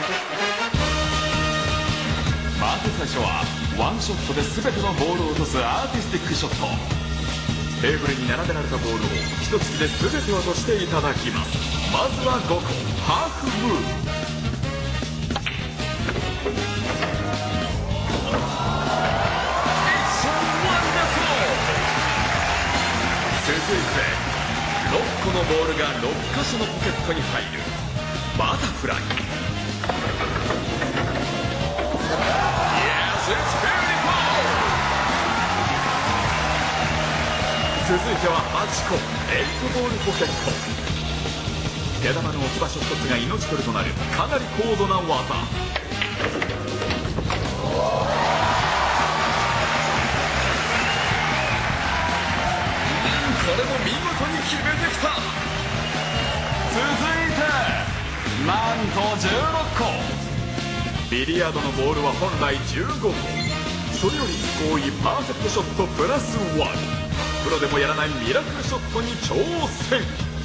まず最初はワンショットで全てのボールを落とすアーティスティックショット。テーブルに並べられたボールを一突きで全て落としていただきます。まずは5個ハーフムーブ。続いて6個のボールが6箇所のポケットに入るバタフライ。続いては8個8ボールポケット。手玉の置き場所一つが命取りとなるかなり高度な技。これも見事に決めてきた。続いてなんと16個。ビリヤードのボールは本来15個。それより1個多いパーフェクトショットプラス1。プロでもやらないミラクルショットに挑戦。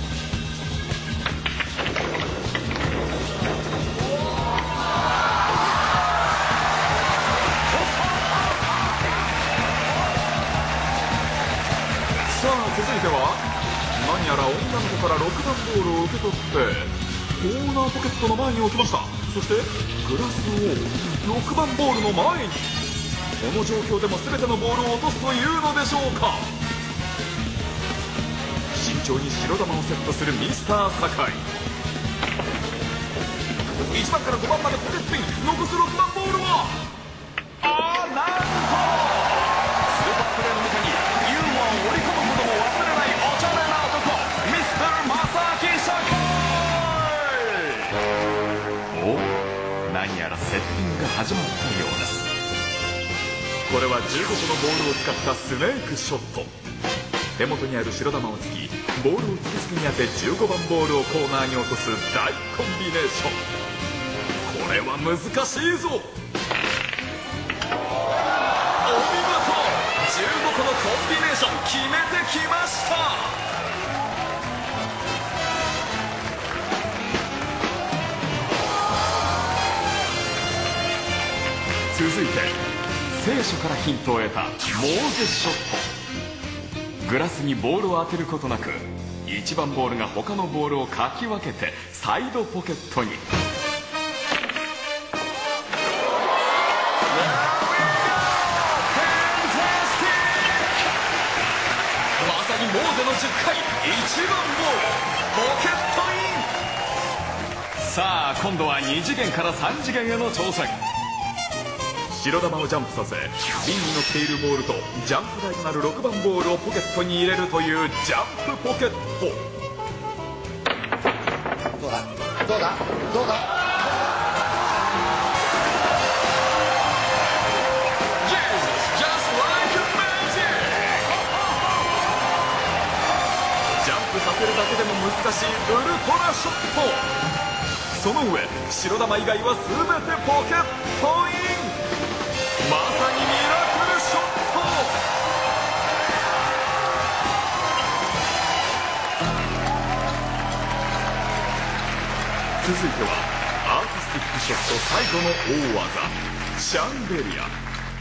さあ続いては何やら女の子から6番ボールを受け取ってコーナーポケットの前に置きました。そしてグラスを6番ボールの前に。この状況でも全てのボールを落とすというのでしょうか。慎重に白球をセットするミスター酒井。1番から5番までポケットに残す6番ボールはなんとスーパープレーの中にユーモアを織り込むことも忘れないおちゃめな男ミスター正木酒井。お、何やらセッティングが始まったようです。これは15個のボールを使ったスネークショット。手元にある白球を突きボールを突きつけに当て15番ボールをコーナーに落とす大コンビネーション。これは難しいぞ。お見事。15個のコンビネーション決めてきました。続いて聖書からヒントを得たモーゼショット。グラスにボールを当てることなく1番ボールが他のボールをかき分けてサイドポケットに。まさにモーゼの10回1番ボールポケットイン。さあ今度は2次元から3次元への挑戦。白球をジャンプさせ瓶に乗っているボールとジャンプ台となる6番ボールをポケットに入れるというジャンプポケット。 どうだどうだどうだ。 ジャンプさせるだけでも難しいウルトラショット。その上白球以外は全てポケットイン。まさにミラクルショット。続いてはアーティスティックショット最後の大技シャンデリア。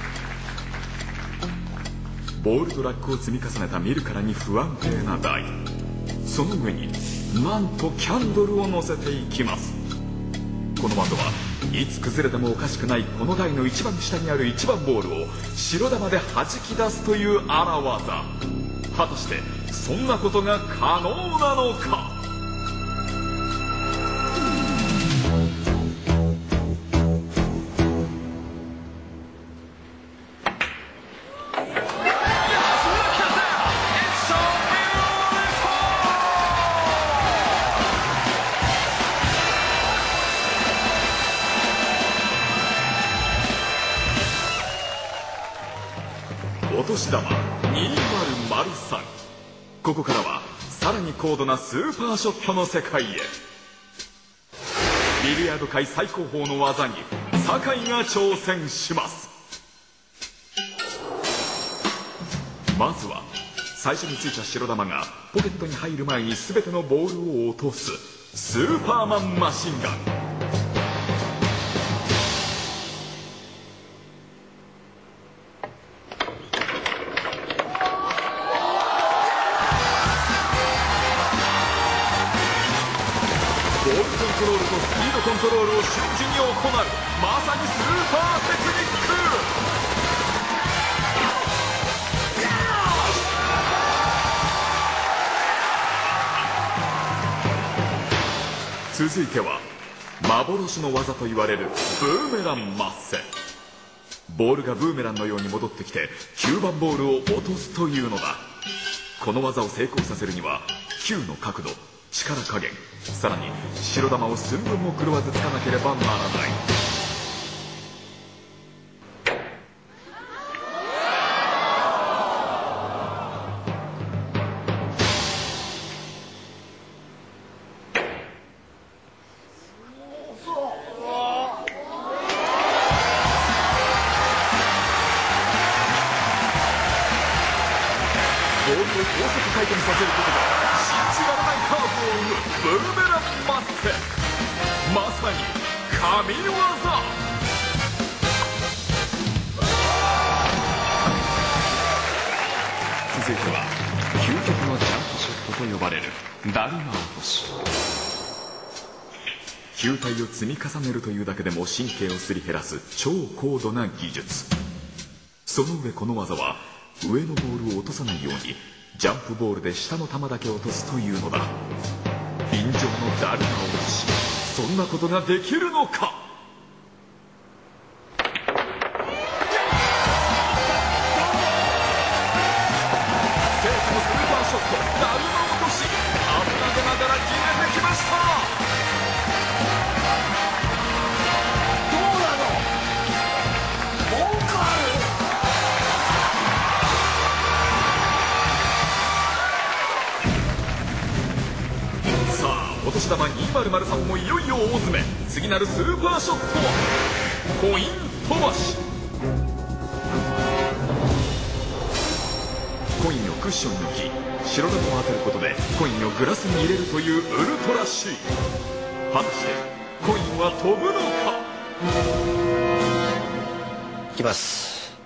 ボールとラックを積み重ねた見るからに不安定な台。その上になんとキャンドルを乗せていきます。このバンドはいつ崩れてもおかしくないこの台の一番下にある1番ボールを白球で弾き出すという荒技。果たしてそんなことが可能なのか。お年玉2003。ここからはさらに高度なスーパーショットの世界へ。ビリヤード界最高峰の技に酒井が挑戦します。まずは最初についた白球がポケットに入る前に全てのボールを落とすスーパーマンマシンガン。 ボールコントロールとスピードコントロールを瞬時に行う、まさにスーパーテクニック。続いては幻の技と言われるブーメランマッセ。ボールがブーメランのように戻ってきて9番ボールを落とすというのだ。この技を成功させるには球の角度、力加減、さらに白球を寸分も狂わずつかなければならない。ボールを高速回転させることで信じられないカーブを生むブーメランマッセ。まさに神業。続いては究極のジャンプショットと呼ばれるだるま落とし。球体を積み重ねるというだけでも神経をすり減らす超高度な技術。その上この技は上のボールを落とさないようにジャンプボールで下の球だけ落とすというのだ。臨場のだるま落とし、そんなことができるのか。世紀のスーパーショット、だるま落とし、危なげながら決めてきました。 どうなの？文句ある？ お年玉2003もいよいよ大詰め。次なるスーパーショットはコイン飛ばし。コインをクッションに置き、白球を当てることでコインをグラスに入れるというウルトラ C。 果たしてコインは飛ぶのか。 いきます。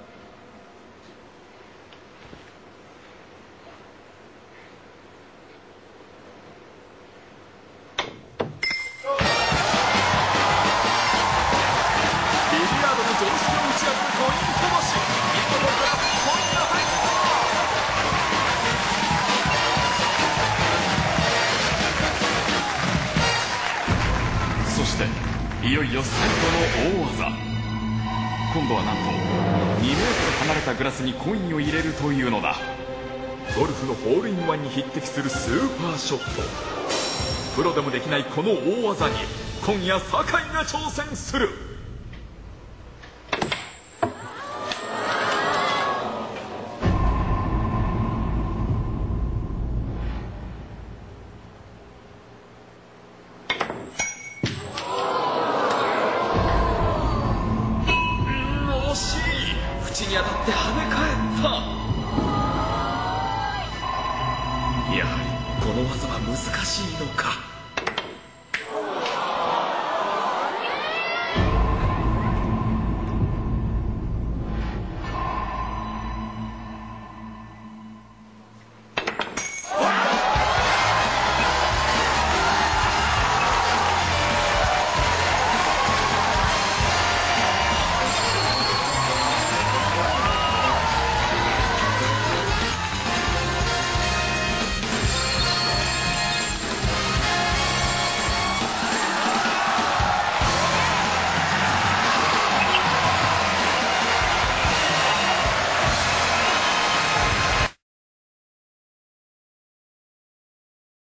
そしていよいよ最後の大技。今度はなんと2メートル離れたグラスにコインを入れるというのだ。ゴルフのホールインワンに匹敵するスーパーショット。プロでもできないこの大技に今夜酒井が挑戦する。